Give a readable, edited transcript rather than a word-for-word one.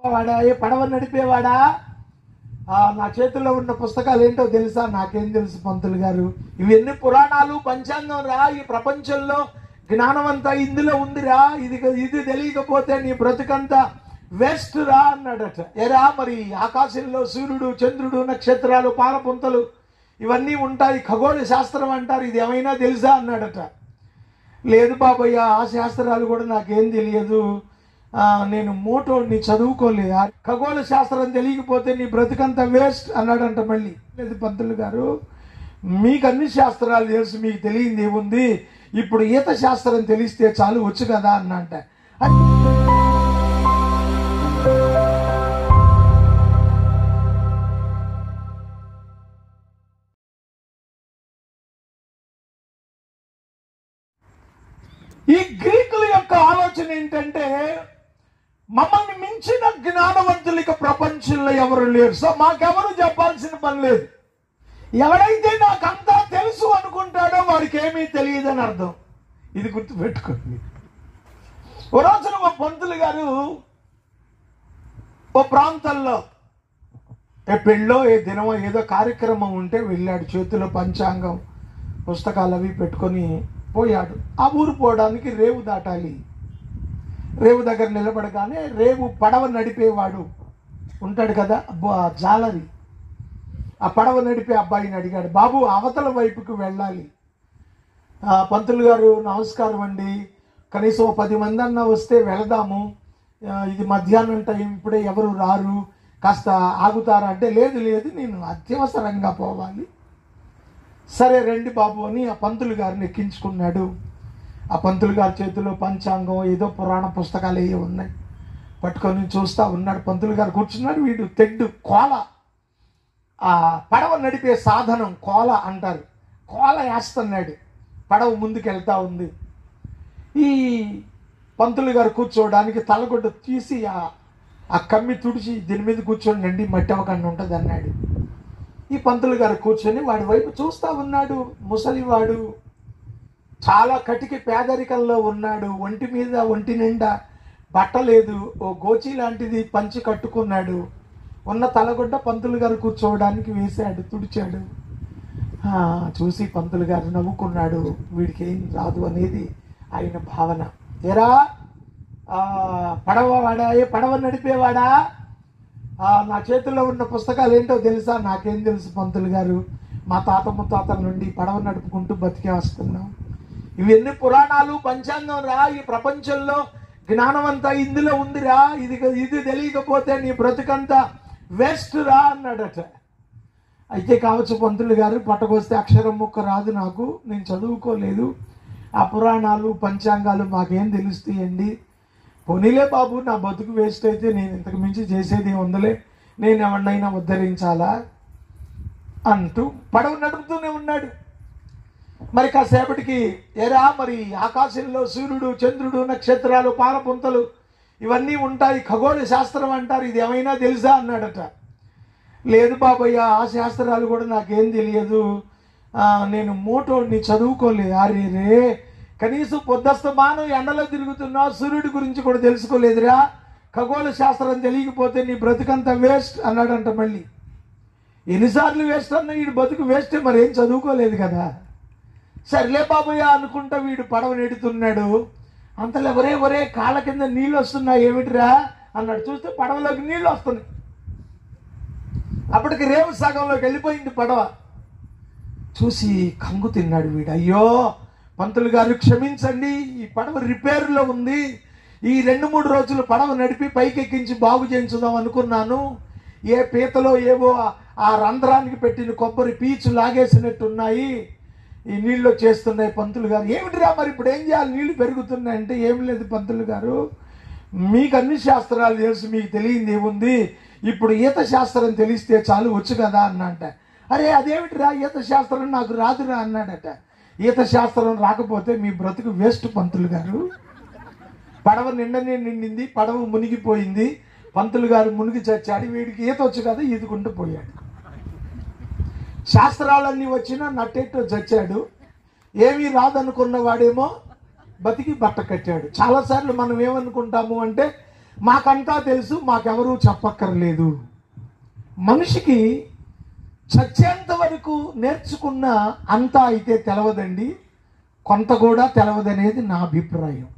వాడా, ఏ పడవ నడిపేవాడా, నా చేతుల్లో ఉన్న పుస్తకాలు ఏంటో తెలుసా? నాకేం తెలుసు పంతులు గారు, ఇవన్నీ పురాణాలు పంచాంగం రా, ఈ ప్రపంచంలో జ్ఞానం అంతా ఇందులో ఉందిరా, ఇది తెలియకపోతే నీ బ్రతుకంతా వేస్ట్ రా అన్నాడట. ఎరా మరి ఆకాశంలో సూర్యుడు, చంద్రుడు, నక్షత్రాలు, పాలపుంతలు ఇవన్నీ ఉంటాయి, ఖగోళ శాస్త్రం అంటారు, ఇది ఏమైనా తెలుసా అన్నాడట. లేదు బాబయ్య, ఆ శాస్త్రాలు కూడా నాకేం తెలియదు, నేను మోటోని చదువుకోలేదు, ఖగోళ శాస్త్రం తెలియకపోతే నీ బ్రతుకంతా వేస్ట్ అన్నాడంట. మళ్ళీ లేదు పంతులు గారు, మీకు అన్ని శాస్త్రాలు తెలుసు, మీకు తెలియంది ఏముంది, ఇప్పుడు ఈత శాస్త్రం తెలిస్తే చాలు వచ్చు కదా అన్నంట. ఈ గ్రీకుల యొక్క ఆలోచన ఏంటంటే, మమ్మల్ని మించిన జ్ఞానవంతులు ఇక ప్రపంచంలో ఎవరు లేరు, సో మాకెవరు చెప్పాల్సిన పని లేదు. ఎవడైతే నాకంతా తెలుసు అనుకుంటాడో వాడికి ఏమీ తెలియదని అర్థం. ఇది గుర్తుపెట్టుకోండి. ఓ రోజున మా పంతులు గారు ఓ ప్రాంతంలో పెళ్ళో ఏ దినమో ఏదో కార్యక్రమం ఉంటే వెళ్ళాడు. చేతిలో పంచాంగం పుస్తకాలు అవి పెట్టుకొని పోయాడు. ఆ ఊరు పోవడానికి రేవు దాటాలి. రేవు దగ్గర నిలబడగానే రేవు పడవ నడిపేవాడు ఉంటాడు కదా, జాలరి, ఆ పడవ నడిపే అబ్బాయిని అడిగాడు, బాబు అవతల వైపుకు వెళ్ళాలి. పంతులు గారు నమస్కారం అండి, కనీసం 10 మంది అన్నా వస్తే వెళదాము, ఇది మధ్యాహ్నం టైం, ఇప్పుడే ఎవరు రారు, కాస్త ఆగుతారా అంటే, లేదు లేదు నేను అత్యవసరంగా పోవాలి. సరే రండి బాబు అని ఆ పంతులు గారిని ఎక్కించుకున్నాడు. ఆ పంతులు గారి చేతిలో పంచాంగం ఏదో పురాణ పుస్తకాలు ఏ ఉన్నాయి పట్టుకొని చూస్తూ ఉన్నాడు. పంతులు గారు కూర్చున్నాడు, వీడు తెడ్డు కోల, ఆ పడవ నడిపే సాధనం కోల అంటారు, కోల వేస్తున్నాడు. పడవ ముందుకెళ్తా ఉంది. ఈ పంతులు గారు కూర్చోవడానికి తలగొడ్డ తీసి ఆ కమ్మి తుడిచి దీని మీద కూర్చోండి, మట్టి అవకుండా ఉంటుంది అన్నాడు. ఈ పంతులు గారు కూర్చొని వాడి వైపు చూస్తూ ఉన్నాడు. ముసలివాడు, చాలా కటికి పేదరికంలో ఉన్నాడు, ఒంటి నిండా బట్ట లేదు, ఓ గోచి లాంటిది పంచి కట్టుకున్నాడు. ఉన్న తలగొడ్డ పంతులు గారు కూర్చోవడానికి వేశాడు, తుడిచాడు. చూసి పంతులు గారు నవ్వుకున్నాడు, వీడికి ఏం రాదు అనేది ఆయన భావన. ఎరా పడవవాడా, ఏ పడవ నడిపేవాడా, నా చేతుల్లో ఉన్న పుస్తకాలు ఏంటో తెలుసా? నాకేం తెలుసు పంతులు గారు, మా తాత ముత్తాతల నుండి పడవ నడుపుకుంటూ బతికే వస్తున్నాం, ఇవన్నీ పురాణాలు పంచాంగం రా, ఈ ప్రపంచంలో జ్ఞానం అంతా ఇందులో ఉందిరా, ఇది తెలియకపోతే నీ బ్రతుకంతా వేస్ట్ రా అన్నాడట. అయితే కావచ్చు పంతులు గారు, పట్టకొస్తే అక్షరం ముక్క రాదు నాకు, నేను చదువుకోలేదు, ఆ పురాణాలు పంచాంగాలు మాకేం తెలుస్తాయండి, పోనీలే బాబు నా బతుకు వేస్ట్ అయితే నేను ఇంతకు మించి చేసేది ఉందలే, నేను ఎవరినైనా ఉద్ధరించాలా అంటూ పడవ నడుపుతూనే ఉన్నాడు. మరి కాసేపటికి ఎరా మరి ఆకాశంలో సూర్యుడు, చంద్రుడు, నక్షత్రాలు, పాలపుంతలు ఇవన్నీ ఉంటాయి, ఖగోళ శాస్త్రం అంటారు, ఇది ఏమైనా తెలుసా అన్నాడట. లేదు బాబయ్య, ఆ శాస్త్రాలు కూడా నాకేం తెలియదు, నేను మోటోని చదువుకోలేదు. అరే రే, కనీసం పొద్దస్తమానం ఎండలో తిరుగుతున్నావు, సూర్యుడి గురించి కూడా తెలుసుకోలేదురా, ఖగోళ శాస్త్రం తెలియకపోతే నీ బ్రతుకంతా వేస్ట్ అన్నాడంట. మళ్ళీ ఎన్నిసార్లు వేస్ట్ అన్నా వీడు బతుకు వేస్టే, మరి ఏం చదువుకోలేదు కదా. సర్లే బాబయ్య అనుకుంటా వీడు పడవ నెడుతున్నాడు. అంతలో ఒరే కాళ్ళ కింద నీళ్ళు వస్తున్నాయి ఏమిటిరా అన్నాడు. చూస్తే పడవలోకి నీళ్ళు వస్తున్నాయి. అప్పటికి రేవు సగంలోకి వెళ్ళిపోయింది పడవ. చూసి కంగు తిన్నాడు వీడు. అయ్యో పంతులు గారు క్షమించండి, ఈ పడవ రిపేర్లో ఉంది, ఈ 2-3 రోజులు పడవ నడిపి పైకి ఎక్కించి బాగు చేయించుదాం అనుకున్నాను, ఏ పీతలో ఏవో ఆ రంధ్రానికి పెట్టిన కొబ్బరి పీచు లాగేసినట్టున్నాయి, ఈ నీళ్ళు చేస్తున్నాయి. పంతులు గారు ఏమిటిరా మరి ఇప్పుడు ఏం చేయాలి, నీళ్లు పెరుగుతున్నాయి అంటే, ఏం లేదు పంతులు గారు, మీకు అన్ని శాస్త్రాలు తెలుసు, మీకు తెలియంది ఏముంది, ఇప్పుడు ఈత శాస్త్రం తెలిస్తే చాలు వచ్చు కదా అన్నంట. అరే అదేమిటిరా, ఈత శాస్త్రం నాకు రాదురా అన్నాడట. ఈత శాస్త్రం రాకపోతే మీ బ్రతుకు వేస్ట్ పంతులు గారు, పడవ నిండనే నిండింది, పడవ మునిగిపోయింది, పంతులు గారు మునిగి చచ్చాడు, వీడికి ఈత వచ్చు కదా ఈదుకుంటూ పోయాడు. శాస్త్రాలన్నీ వచ్చినా నట్టేట్టు చచ్చాడు, ఏమీ రాదనుకున్న వాడేమో బతికి బట్ట కట్టాడు. చాలాసార్లు మనం ఏమనుకుంటాము అంటే, మాకంతా తెలుసు, మాకెవరూ చెప్పక్కర్లేదు. మనిషికి చచ్చేంత వరకు నేర్చుకున్న అంతా అయితే తెలవదండి, కొంత కూడా తెలవదనేది నా అభిప్రాయం.